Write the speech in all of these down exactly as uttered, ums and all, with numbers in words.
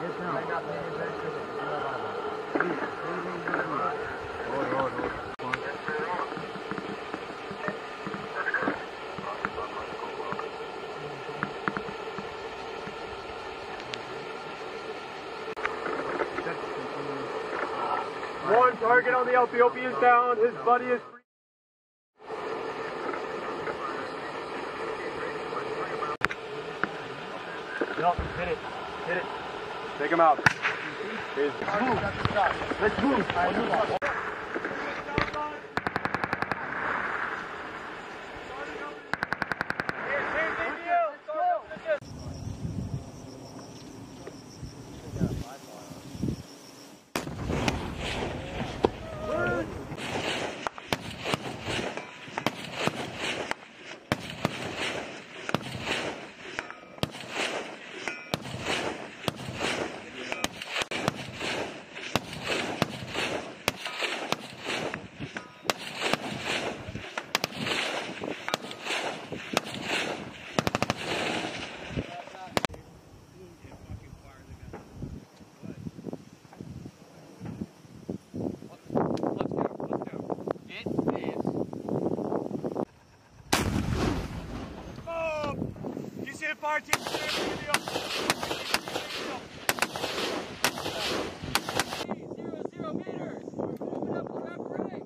Yes, no. I'm not paying attention. Hold, hold, hold. One target on the Ethiopian is down. His buddy is free. Yep, hit it. Hit it. Take him out. Let's move. Let's move. Let's move. Fire team, zero, zero meters. Open up the left ring.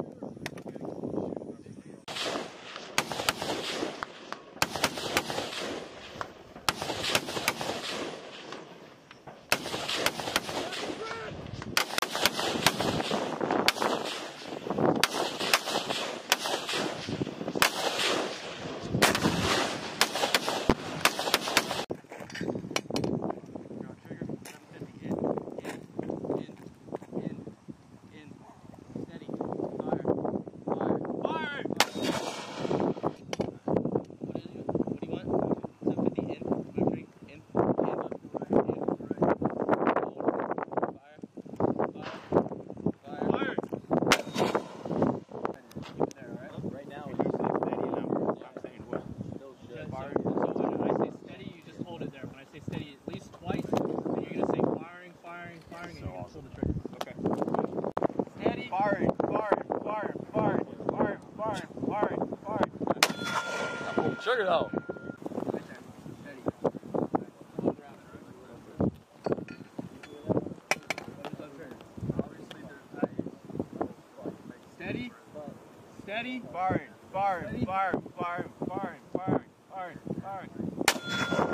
Sugar though. Steady. Steady. Firing. Firing. Firing. Firing. Firing. Firing. Firing. Firing.